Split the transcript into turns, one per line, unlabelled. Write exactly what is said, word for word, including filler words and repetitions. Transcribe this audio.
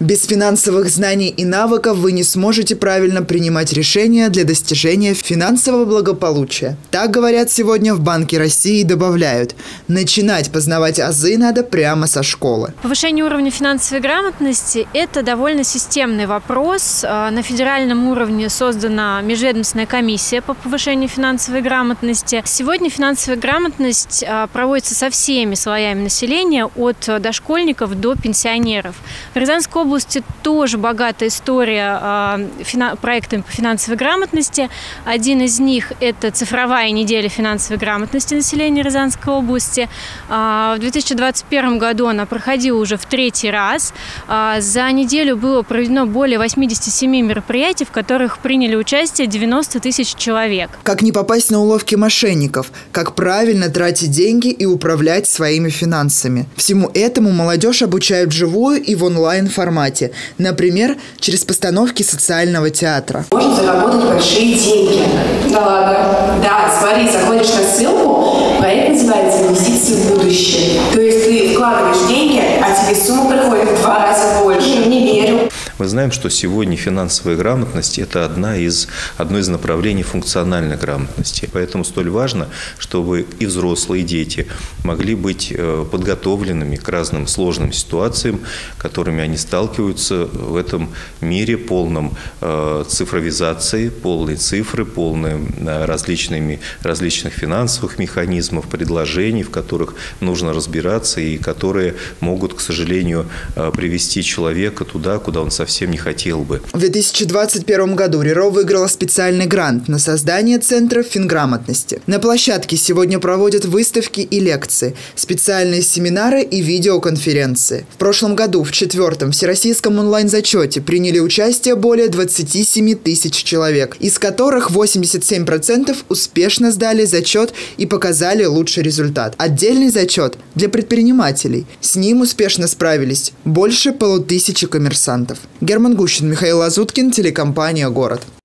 Без финансовых знаний и навыков вы не сможете правильно принимать решения для достижения финансового благополучия. Так говорят сегодня в Банке России и добавляют: начинать познавать азы надо прямо со школы.
Повышение уровня финансовой грамотности – это довольно системный вопрос. На федеральном уровне создана межведомственная комиссия по повышению финансовой грамотности. Сегодня финансовая грамотность проводится со всеми слоями населения, от дошкольников до пенсионеров. В Рязанской области тоже богатая история проектами по финансовой грамотности. Один из них – это цифровая неделя финансовой грамотности населения Рязанской области. В две тысячи двадцать первом году она проходила уже в третий раз. За неделю было проведено более восьмидесяти семи мероприятий, в которых приняли участие девяносто тысяч человек.
Как не попасть на уловки мошенников, как правильно тратить деньги и управлять своими финансами. Всему этому молодежь обучают вживую и в онлайн-формате. Например, через постановки социального театра.
Можно заработать большие деньги. Да ладно? Да, смотри, заходишь на ссылку, проект называется «Инвестиции в будущее». То есть ты вкладываешь деньги, а тебе сумма приходит в два раза больше. Не верю.
Мы знаем, что сегодня финансовая грамотность – это одна из, одно из направлений функциональной грамотности. Поэтому столь важно, чтобы и взрослые, и дети могли быть подготовленными к разным сложным ситуациям, которыми они сталкиваются в этом мире, полном цифровизации, полной цифры, полной различными, различных финансовых механизмов, предложений, в которых нужно разбираться и которые могут, к сожалению, привести человека туда, куда он совсем не хотел бы.
В две тысячи двадцать первом году РИРО выиграла специальный грант на создание Центра финграмотности. На площадке сегодня проводят выставки и лекции, специальные семинары и видеоконференции. В прошлом году в четвертом всероссийском онлайн-зачете приняли участие более двадцати семи тысяч человек, из которых восемьдесят семь процентов успешно сдали зачет и показали лучший результат. Отдельный зачет для предпринимателей. С ним успешно справились больше полутысячи коммерсантов. Герман Гущин, Михаил Лазуткин, телекомпания «Город».